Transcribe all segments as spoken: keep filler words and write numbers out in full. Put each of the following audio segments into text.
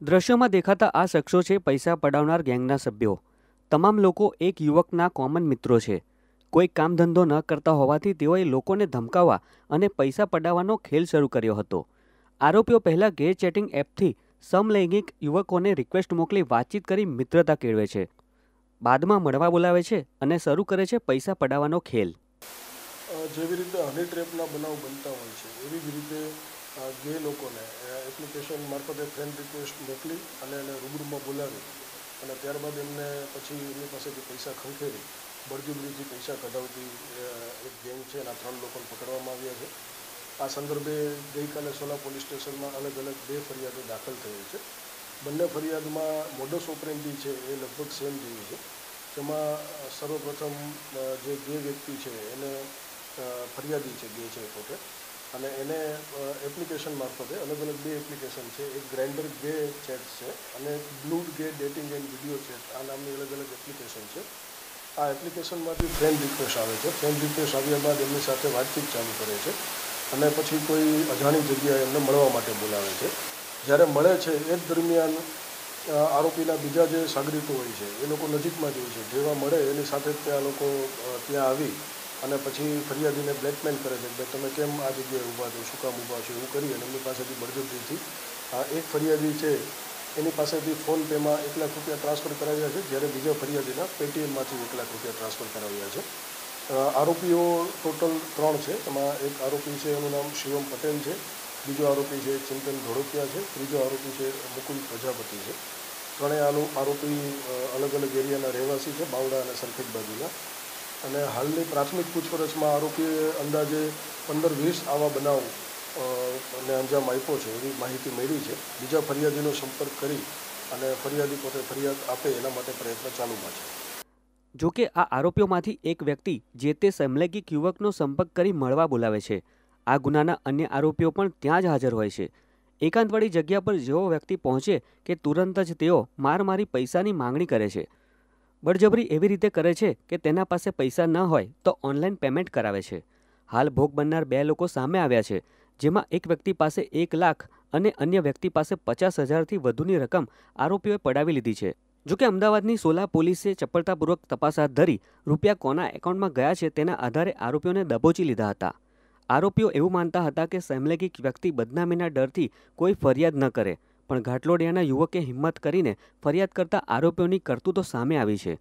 દ્રશ્યોમાં દેખાતા આ શખ્સો છે પૈસા પડાવનાર ગેંગના સભ્યો। તમામ લોકો એક યુવકના કોમન મિત્રો છે। કોઈ કામ ધંધો ન કરતા હોવાથી તેઓએ લોકોને ધમકાવવા અને પૈસા પડાવવાનો ખેલ શરૂ કર્યો હતો। આરોપીઓ પહેલા ગેર ચેટિંગ એપથી સમલૈંગિક યુવકોને રિક્વેસ્ટ મોકલી વાતચીત કરી મિત્રતા કેળવે છે, બાદમાં મળવા બોલાવે છે અને શરૂ કરે છે પૈસા પડાવવાનો ખેલ। જેવી રીતે હની ટ્રેપના બનાવ બનતા હોય છે એવી જ રીતે ગે લોકોને એપ્લિકેશન મારફતે ફ્રેન્ડ રિક્વેસ્ટ મોકલી અને એને રૂબરૂમાં બોલાવી અને ત્યારબાદ એમને પછી એમની પાસેથી પૈસા ખંખેરી બળજબરીથી પૈસા કઢાવતી એક ગેંગ છે। એના ત્રણ લોકોને પકડવામાં આવ્યા છે। આ સંદર્ભે ગઈકાલે સોલા પોલીસ સ્ટેશનમાં અલગ અલગ બે ફરિયાદો દાખલ થયેલ છે। બંને ફરિયાદમાં મોડસ ઓપરેન્ડી છે એ લગભગ સેમ જેવી છે। જેમાં સર્વપ્રથમ જે ગે વ્યક્તિ છે એને ફરિયાદી છે ગે છે પોતે અને એને એપ્લિકેશન મારફતે અલગ અલગ બે એપ્લિકેશન છે, એક ગ્રાઇન્ડર ગે ચેટ છે અને બ્લુ ગે ડેટિંગ એન્ડ વિડીયો ચેટ આ નામની અલગ અલગ એપ્લિકેશન છે। આ એપ્લિકેશનમાંથી ફ્રેન્ડ રિક્વેસ્ટ આવે છે। ફ્રેન્ડ રિક્વેસ્ટ આવ્યા બાદ એમની સાથે વાતચીત ચાલુ કરે છે અને પછી કોઈ અજાણી જગ્યાએ એમને મળવા માટે બોલાવે છે। જ્યારે મળે છે એ જ દરમિયાન આરોપીના બીજા જે સાગરીતો હોય છે એ લોકો નજીકમાં જ હોય છે। જેવા મળે એની સાથે જ ત્યાં લોકો ત્યાં આવી અને પછી ફરિયાદીને બ્લેકમેલ કરે છે કે તમે કેમ આ જગ્યાએ ઊભા છો, શું કામ ઊભા છો, એવું કરી અને એમની પાસેથી બળજબરીથી એક ફરિયાદી છે એની પાસેથી ફોન પેમાં એક લાખ રૂપિયા ટ્રાન્સફર કરાવ્યા છે, જ્યારે બીજા ફરિયાદીના પેટીએમમાંથી એક લાખ રૂપિયા ટ્રાન્સફર કરાવ્યા છે। આરોપીઓ ટોટલ ત્રણ છે। એમાં એક આરોપી છે એનું નામ શિવમ પટેલ છે, બીજો આરોપી છે ચિંતન ધોળકિયા છે, ત્રીજો આરોપી છે મુકુલ પ્રજાપતિ છે। ત્રણેય આરોપી અલગ અલગ એરિયાના રહેવાસી છે, બાવડા અને સરખેજ બાજુના। અને હાલની પ્રાથમિક પૂછપરછમાં આરોપીએ અંદાજે પંદર વીસ આવા બનાવ ને અંજામ આપ્યો છે એવી માહિતી મળી છે। બીજા ફરિયાદીનો સંપર્ક કરી અને ફરિયાદી પોતે ફરિયાદ આપે એના માટે પ્રયત્ન ચાલુમાં છે। જોકે આ આરોપીઓમાંથી એક વ્યક્તિ જે તે સમલૈંગિક યુવકનો સંપર્ક કરી મળવા બોલાવે છે। આ ગુનાના અન્ય આરોપીઓ પણ ત્યાં જ હાજર હોય છે। એકાંતવાળી જગ્યા પર જેવો વ્યક્તિ પહોંચે કે તુરંત જ તેઓ માર મારી પૈસાની માંગણી કરે છે। બળજબરી એવી રીતે કરે છે કે તેના પાસે પૈસા ન હોય તો ઓનલાઈન પેમેન્ટ કરાવે છે। હાલ ભોગ બનનાર બે લોકો સામે આવ્યા છે, જેમાં એક વ્યક્તિ પાસે એક લાખ અને અન્ય વ્યક્તિ પાસે પચાસ હજારથી વધુની રકમ આરોપીઓએ પડાવી લીધી છે। જોકે અમદાવાદની સોલા પોલીસે ચપળતાપૂર્વક તપાસ હાથ ધરી રૂપિયા કોના એકાઉન્ટમાં ગયા છે તેના આધારે આરોપીઓને દબોચી લીધા હતા। આરોપીઓ એવું માનતા હતા કે સમલૈંગિક વ્યક્તિ બદનામીના ડરથી કોઈ ફરિયાદ ન કરે, પણ ઘાટલોડિયાના યુવકે હિંમત કરીને ફરિયાદ કરતા આરોપીઓની કરતૂતો સામે આવી છે।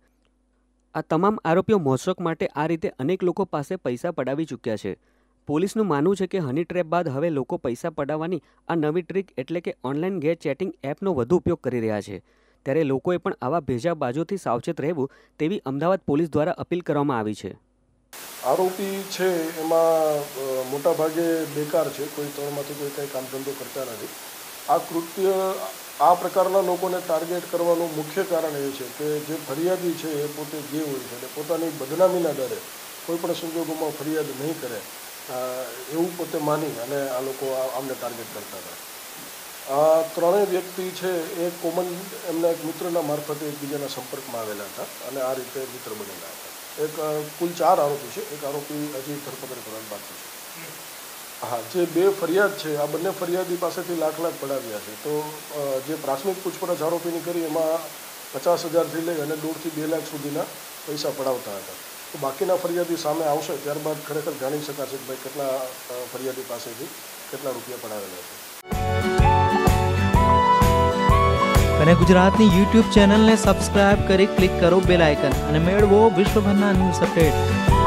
આ તમામ આરોપીઓ મોજશોખ માટે આ રીતે અનેક લોકો પાસે પૈસા પડાવી ચૂક્યા છે। પોલીસનું માનવું છે કે હની ટ્રેપ બાદ હવે લોકો પૈસા પડાવવાની આ નવી ટ્રીક એટલે કે ઓનલાઈન ગેર ચેટિંગ એપનો વધુ ઉપયોગ કરી રહ્યા છે। ત્યારે લોકોએ પણ આવા ભેજા બાજોથી સાવચેત રહેવું તેવી અમદાવાદ પોલીસ દ્વારા અપીલ કરવામાં આવી છે। આરોપી છે એમાં મોટાભાગે બેકાર છે, કોઈ ત્રણમાંથી કોઈ કંઈ કામ ધંધો કરતા નથી। આ કૃત્ય આ પ્રકારના લોકોને ટાર્ગેટ કરવાનું મુખ્ય કારણ એ છે કે જે ફરિયાદી છે એ પોતે ગે હોય છે એટલે પોતાની બદનામીના ડરે કોઈ પણ સંજોગોમાં ફરિયાદ નહીં કરે એવું પોતે માની અને આ લોકો આમને ટાર્ગેટ કરતા હતા। આ ત્રણેય વ્યક્તિ છે એ કોમન એમના એક મિત્રના મારફતે એકબીજાના સંપર્કમાં આવેલા હતા અને આ રીતે મિત્ર બનેલા હતા। એક કુલ ચાર આરોપી છે, એક આરોપી હજી ધરપકડ કરવાની બાકી છે। હા, જે બે ફરિયાદ છે આ બંને ફરિયાદી પાસેથી લાખ લાખ પડાવ્યા છે। તો જે પ્રાથમિક પૂછપરછ આરોપીની કરી એમાં પચાસ હજારથી લઈ અને દોઢથી બે લાખ સુધીના પૈસા પડાવતા હતા। તો બાકીના ફરિયાદી સામે આવશે ત્યારબાદ ખરેખર જાણી શકાશે કે ભાઈ કેટલા ફરિયાદી પાસેથી કેટલા રૂપિયા પડાવેલા છે। અને ગુજરાતની યુટ્યુબ ચેનલને સબસ્ક્રાઇબ કરી ક્લિક કરો બેલ આઇકન અને મેળવો વિશ્વભરના ન્યૂઝ અપડેટ।